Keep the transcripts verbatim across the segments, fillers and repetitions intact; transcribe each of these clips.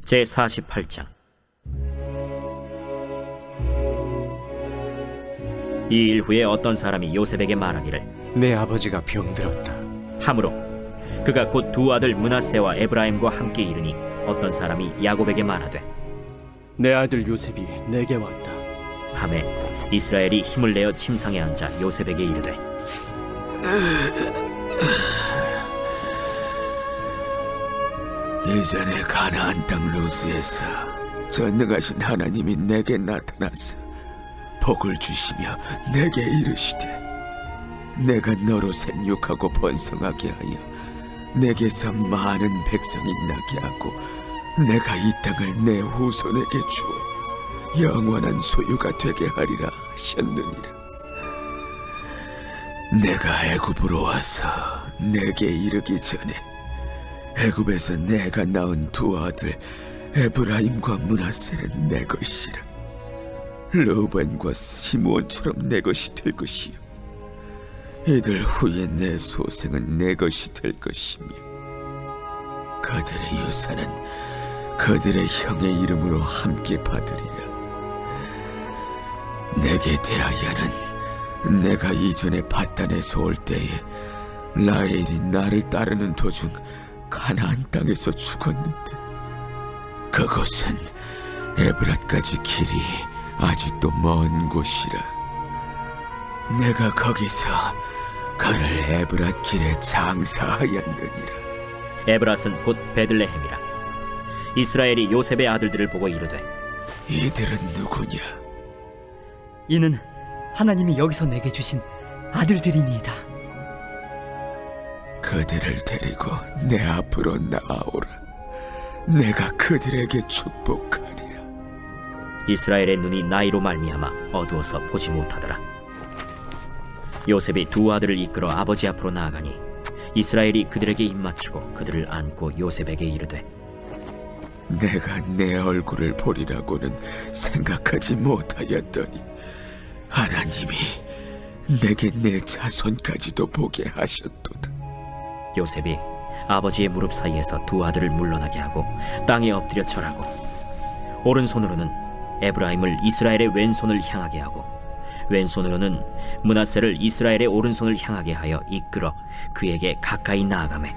제사십팔 장. 이 일 후에 어떤 사람이 요셉에게 말하기를 내 아버지가 병들었다 하므로 그가 곧 두 아들 므낫세와 에브라임과 함께 이르니 어떤 사람이 야곱에게 말하되 내 아들 요셉이 내게 왔다 하매 이스라엘이 힘을 내어 침상에 앉아 요셉에게 이르되 예전에 가나안 땅 루스에서 전능하신 하나님이 내게 나타나서 복을 주시며 내게 이르시되 내가 너로 생육하고 번성하게 하여 내게서 많은 백성이 나게 하고 내가 이 땅을 내 후손에게 주어 영원한 소유가 되게 하리라 하셨느니라. 내가 애굽으로 와서 내게 이르기 전에 애굽에서 내가 낳은 두 아들 에브라임과 므낫세는 내 것이라. 르우벤과 시므온처럼 내 것이 될 것이요 이들 후에 내 소생은 내 것이 될 것이며 그들의 유산은 그들의 형의 이름으로 함께 받으리라. 내게 대하여는 내가 이전에 바단에서 올 때에 라헬이 나를 따르는 도중 가나안 땅에서 죽었는데 그곳은 에브랏까지 길이 아직도 먼 곳이라. 내가 거기서 그를 에브랏 길에 장사하였느니라. 에브랏은 곧 베들레헴이라. 이스라엘이 요셉의 아들들을 보고 이르되 이들은 누구냐? 이는 하나님이 여기서 내게 주신 아들들이니이다. 그들을 데리고 내 앞으로 나아오라. 내가 그들에게 축복하리라. 이스라엘의 눈이 나이로 말미암아 어두워서 보지 못하더라. 요셉이 두 아들을 이끌어 아버지 앞으로 나아가니 이스라엘이 그들에게 입맞추고 그들을 안고 요셉에게 이르되 내가 내 얼굴을 보리라고는 생각하지 못하였더니 하나님이 내게 내 자손까지도 보게 하셨도다. 요셉이 아버지의 무릎 사이에서 두 아들을 물러나게 하고 땅에 엎드려 절하고 오른손으로는 에브라임을 이스라엘의 왼손을 향하게 하고 왼손으로는 므낫세를 이스라엘의 오른손을 향하게 하여 이끌어 그에게 가까이 나아가매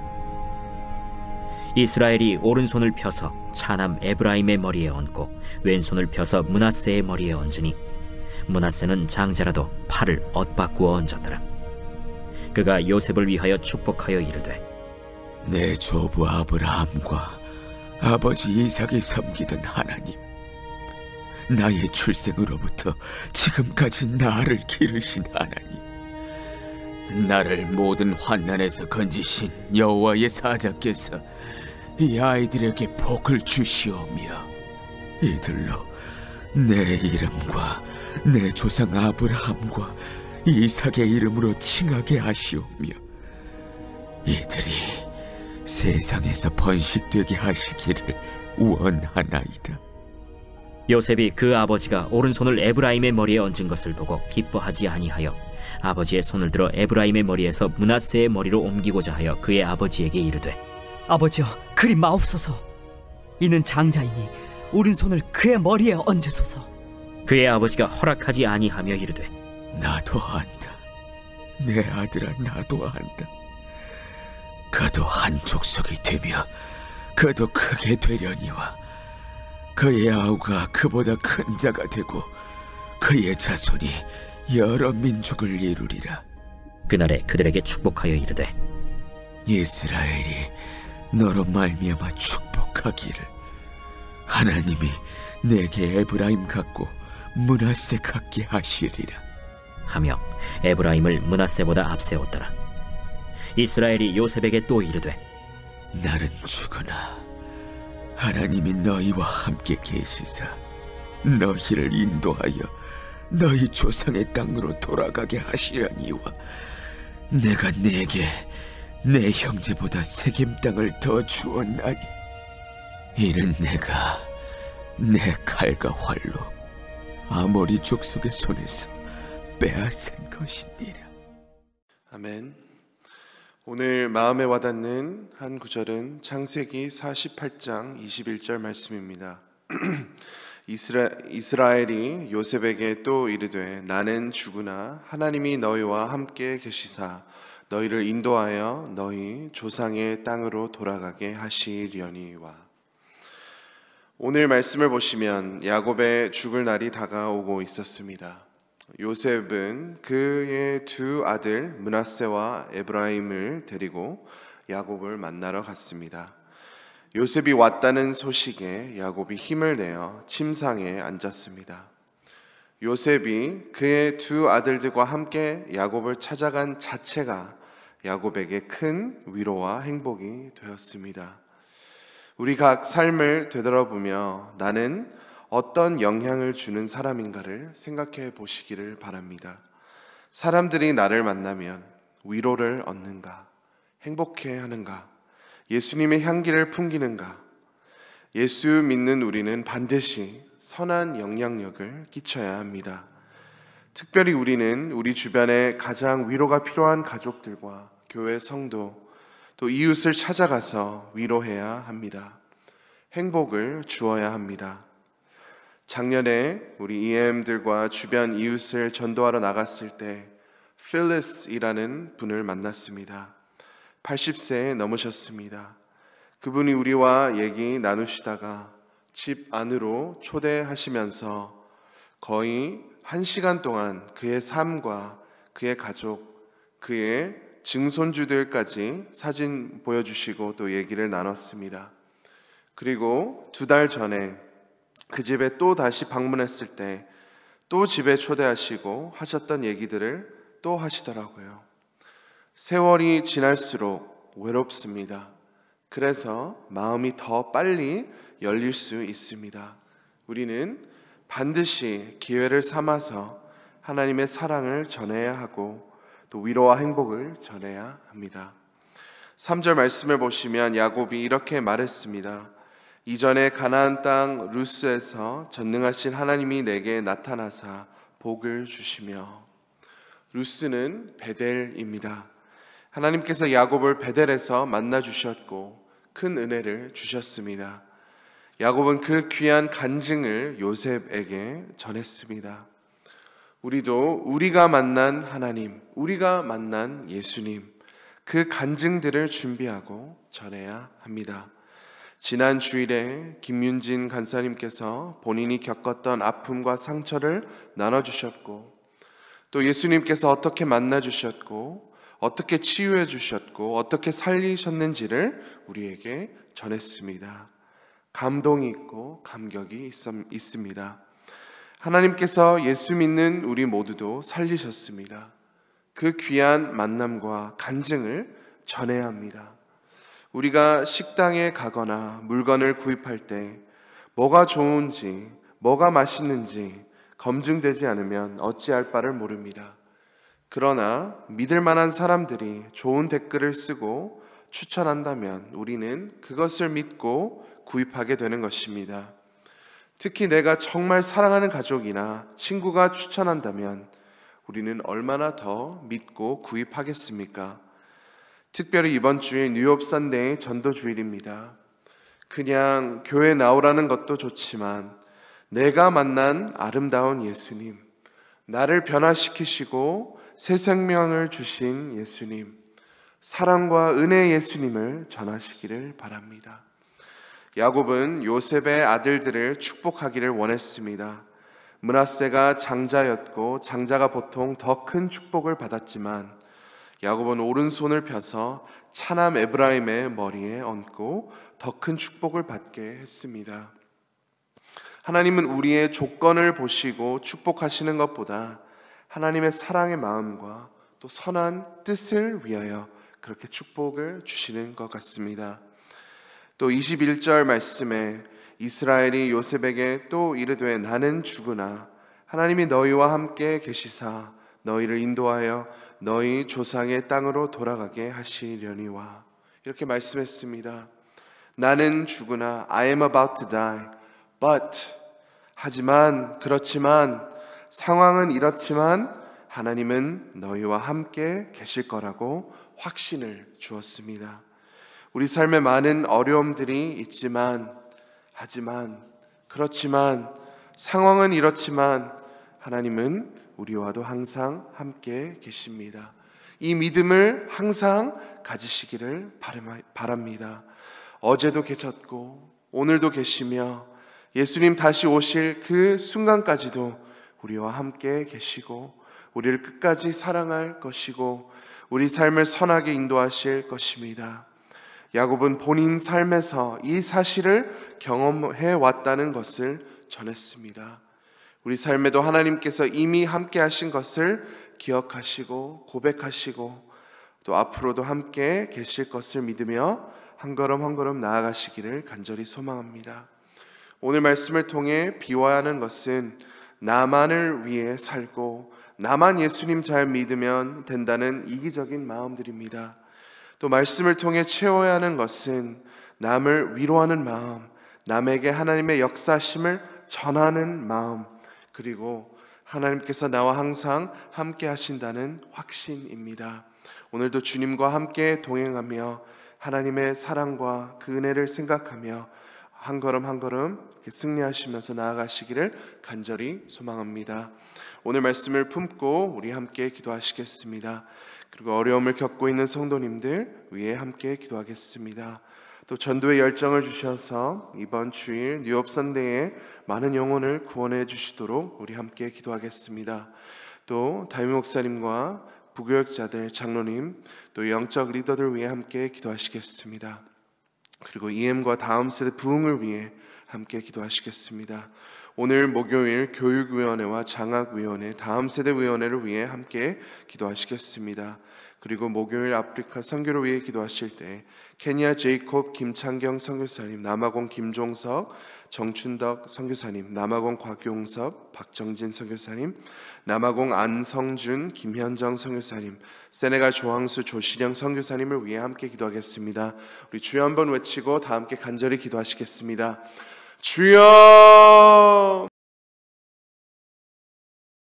이스라엘이 오른손을 펴서 차남 에브라임의 머리에 얹고 왼손을 펴서 므낫세의 머리에 얹으니 므낫세는 장자라도 팔을 엇바꾸어 얹었더라. 그가 요셉을 위하여 축복하여 이르되 내 조부 아브라함과 아버지 이삭이 섬기던 하나님, 나의 출생으로부터 지금까지 나를 기르신 하나님, 나를 모든 환난에서 건지신 여호와의 사자께서 이 아이들에게 복을 주시오며 이들로 내 이름과 내 조상 아브라함과 이삭의 이름으로 칭하게 하시오며 이들이 세상에서 번식되게 하시기를 원하나이다. 요셉이 그 아버지가 오른손을 에브라임의 머리에 얹은 것을 보고 기뻐하지 아니하여 아버지의 손을 들어 에브라임의 머리에서 므낫세의 머리로 옮기고자 하여 그의 아버지에게 이르되 아버지여, 그리 마옵소서. 이는 장자이니 오른손을 그의 머리에 얹으소서. 그의 아버지가 허락하지 아니하며 이르되 나도 안다. 내 아들아, 나도 안다. 그도 한 족속이 되며 그도 크게 되려니와 그의 아우가 그보다 큰 자가 되고 그의 자손이 여러 민족을 이루리라. 그날에 그들에게 축복하여 이르되 이스라엘이 너로 말미암아 축복하기를 하나님이 내게 에브라임 같고 므낫세 같게 하시리라 하며 에브라임을 므낫세보다 앞세웠더라. 이스라엘이 요셉에게 또 이르되 나는 죽으나 하나님이 너희와 함께 계시사 너희를 인도하여 너희 조상의 땅으로 돌아가게 하시려니와 내가 네게 내 형제보다 세겜 땅을 더 주었나니 이는 내가 내 칼과 활로 아모리 족속의 손에서 빼앗은 것이니라. 아멘. 오늘 마음에 와닿는 한 구절은 창세기 사십팔 장 이십일 절 말씀입니다. 이스라, 이스라엘이 요셉에게 또 이르되 나는 주구나 하나님이 너희와 함께 계시사 너희를 인도하여 너희 조상의 땅으로 돌아가게 하시려니와. 오늘 말씀을 보시면 야곱의 죽을 날이 다가오고 있었습니다. 요셉은 그의 두 아들 므낫세와 에브라임을 데리고 야곱을 만나러 갔습니다. 요셉이 왔다는 소식에 야곱이 힘을 내어 침상에 앉았습니다. 요셉이 그의 두 아들들과 함께 야곱을 찾아간 자체가 야곱에게 큰 위로와 행복이 되었습니다. 우리 각 삶을 되돌아보며 나는 어떤 영향을 주는 사람인가를 생각해 보시기를 바랍니다. 사람들이 나를 만나면 위로를 얻는가? 행복해 하는가? 예수님의 향기를 풍기는가? 예수 믿는 우리는 반드시 선한 영향력을 끼쳐야 합니다. 특별히 우리는 우리 주변에 가장 위로가 필요한 가족들과 교회 성도, 또 이웃을 찾아가서 위로해야 합니다. 행복을 주어야 합니다. 작년에 우리 이엠들과 주변 이웃을 전도하러 나갔을 때 필리스이라는 분을 만났습니다. 팔십 세 넘으셨습니다. 그분이 우리와 얘기 나누시다가 집 안으로 초대하시면서 거의 한 시간 동안 그의 삶과 그의 가족, 그의 증손주들까지 사진 보여주시고 또 얘기를 나눴습니다. 그리고 두 달 전에 그 집에 또 다시 방문했을 때 또 집에 초대하시고 하셨던 얘기들을 또 하시더라고요. 세월이 지날수록 외롭습니다. 그래서 마음이 더 빨리 열릴 수 있습니다. 우리는 반드시 기회를 삼아서 하나님의 사랑을 전해야 하고 또 위로와 행복을 전해야 합니다. 삼 절 말씀을 보시면 야곱이 이렇게 말했습니다. 이전에 가나안 땅 루스에서 전능하신 하나님이 내게 나타나사 복을 주시며. 루스는 베델입니다. 하나님께서 야곱을 베델에서 만나 주셨고 큰 은혜를 주셨습니다. 야곱은 그 귀한 간증을 요셉에게 전했습니다. 우리도 우리가 만난 하나님, 우리가 만난 예수님, 그 간증들을 준비하고 전해야 합니다. 지난 주일에 김윤진 간사님께서 본인이 겪었던 아픔과 상처를 나눠주셨고 또 예수님께서 어떻게 만나주셨고 어떻게 치유해 주셨고 어떻게 살리셨는지를 우리에게 전했습니다. 감동이 있고 감격이 있습니다. 하나님께서 예수 믿는 우리 모두도 살리셨습니다. 그 귀한 만남과 간증을 전해야 합니다. 우리가 식당에 가거나 물건을 구입할 때 뭐가 좋은지, 뭐가 맛있는지 검증되지 않으면 어찌할 바를 모릅니다. 그러나 믿을 만한 사람들이 좋은 댓글을 쓰고 추천한다면 우리는 그것을 믿고 구입하게 되는 것입니다. 특히 내가 정말 사랑하는 가족이나 친구가 추천한다면 우리는 얼마나 더 믿고 구입하겠습니까? 특별히 이번 주일 뉴욕 선데이 전도 주일입니다. 그냥 교회 나오라는 것도 좋지만 내가 만난 아름다운 예수님, 나를 변화시키시고 새 생명을 주신 예수님, 사랑과 은혜의 예수님을 전하시기를 바랍니다. 야곱은 요셉의 아들들을 축복하기를 원했습니다. 므낫세가 장자였고 장자가 보통 더 큰 축복을 받았지만 야곱은 오른손을 펴서 차남 에브라임의 머리에 얹고 더 큰 축복을 받게 했습니다. 하나님은 우리의 조건을 보시고 축복하시는 것보다 하나님의 사랑의 마음과 또 선한 뜻을 위하여 그렇게 축복을 주시는 것 같습니다. 또 이십일 절 말씀에 이스라엘이 요셉에게 또 이르되 나는 주구나 하나님이 너희와 함께 계시사 너희를 인도하여 너희 조상의 땅으로 돌아가게 하시려니와 이렇게 말씀했습니다. 나는 주구나 I am about to die but 하지만 그렇지만 상황은 이렇지만 하나님은 너희와 함께 계실 거라고 확신을 주었습니다. 우리 삶에 많은 어려움들이 있지만, 하지만, 그렇지만, 상황은 이렇지만 하나님은 우리와도 항상 함께 계십니다. 이 믿음을 항상 가지시기를 바랍니다. 어제도 계셨고 오늘도 계시며 예수님 다시 오실 그 순간까지도 우리와 함께 계시고 우리를 끝까지 사랑할 것이고 우리 삶을 선하게 인도하실 것입니다. 야곱은 본인 삶에서 이 사실을 경험해 왔다는 것을 전했습니다. 우리 삶에도 하나님께서 이미 함께 하신 것을 기억하시고 고백하시고 또 앞으로도 함께 계실 것을 믿으며 한 걸음 한 걸음 나아가시기를 간절히 소망합니다. 오늘 말씀을 통해 비화하는 것은 나만을 위해 살고 나만 예수님 잘 믿으면 된다는 이기적인 마음들입니다. 또 말씀을 통해 채워야 하는 것은 남을 위로하는 마음, 남에게 하나님의 역사심을 전하는 마음, 그리고 하나님께서 나와 항상 함께 하신다는 확신입니다. 오늘도 주님과 함께 동행하며 하나님의 사랑과 그 은혜를 생각하며 한 걸음 한 걸음 승리하시면서 나아가시기를 간절히 소망합니다. 오늘 말씀을 품고 우리 함께 기도하시겠습니다. 그리고 어려움을 겪고 있는 성도님들 위해 함께 기도하겠습니다. 또 전도의 열정을 주셔서 이번 주일 뉴업 선데이에 많은 영혼을 구원해 주시도록 우리 함께 기도하겠습니다. 또 다임 목사님과 부교역자들, 장로님, 또 영적 리더들 위해 함께 기도하시겠습니다. 그리고 이엠과 다음 세대 부흥을 위해 함께 기도하시겠습니다. 오늘 목요일 교육위원회와 장학위원회, 다음 세대위원회를 위해 함께 기도하시겠습니다. 그리고 목요일 아프리카 선교를 위해 기도하실 때 케냐 제이콥 김창경 선교사님, 남아공 김종석 정춘덕 선교사님, 남아공 곽용섭 박정진 선교사님, 남아공 안성준 김현정 선교사님, 세네갈 조항수 조시령 선교사님을 위해 함께 기도하겠습니다. 우리 주여 한번 외치고 다 함께 간절히 기도하시겠습니다. 주여!